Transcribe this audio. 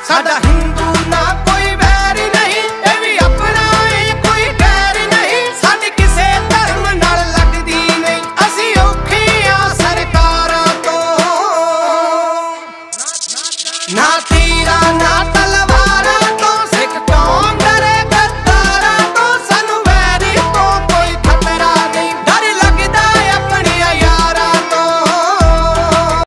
साडा हिंदू ना कोई वैर नहीं, ये भी अपना है कोई गैर नहीं। साडी किसे धर्म नाल लगदी नहीं, असी औखे आ सरकारां तो। ना तेरा ना